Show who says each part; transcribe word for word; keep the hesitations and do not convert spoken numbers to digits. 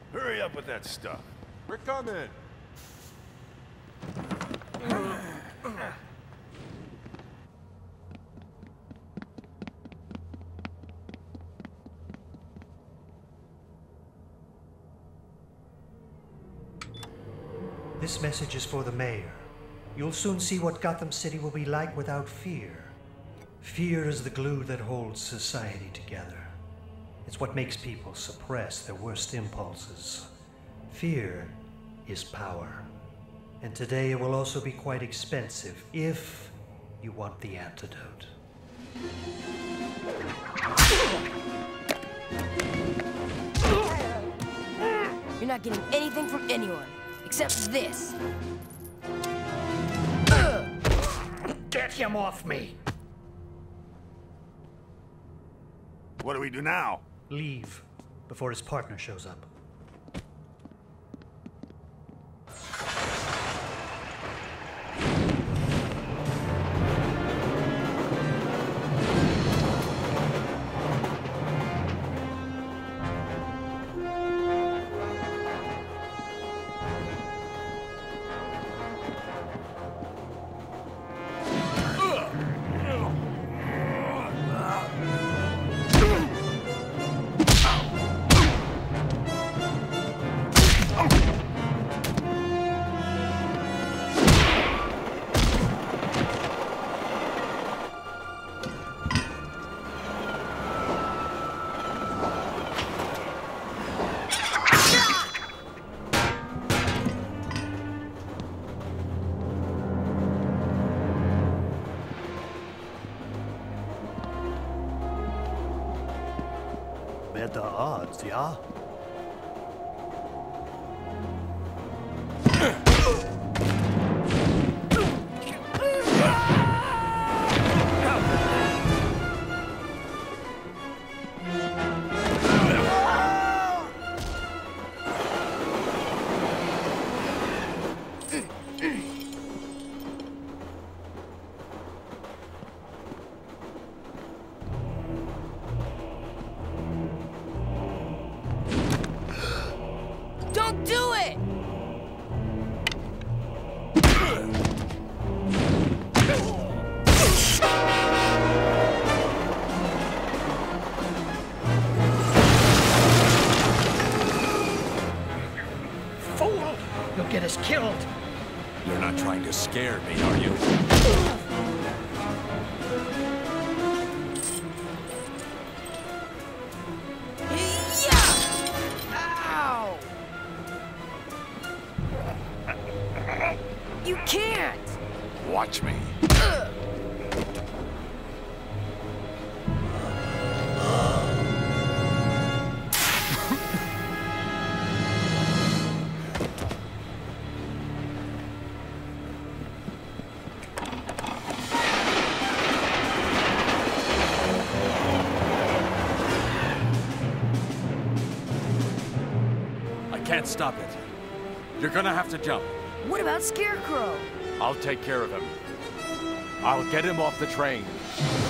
Speaker 1: Hurry up with that stuff.
Speaker 2: We're coming.
Speaker 3: This message is for the mayor. You'll soon see what Gotham City will be like without fear. Fear is the glue that holds society together. It's what makes people suppress their worst impulses. Fear is power. And today it will also be quite expensive if you want the antidote.
Speaker 4: You're not getting anything from anyone, except this.
Speaker 3: Get him off me!
Speaker 1: What do we do now?
Speaker 3: Leave before his partner shows up. Better odds, yeah?
Speaker 4: Don't do it!
Speaker 3: Fool! You'll get us killed!
Speaker 1: You're not trying to scare me, are you?
Speaker 4: Ow! You can't!
Speaker 1: Watch me. I can't stop it. You're gonna have to jump.
Speaker 4: What about Scarecrow?
Speaker 1: I'll take care of him. I'll get him off the train.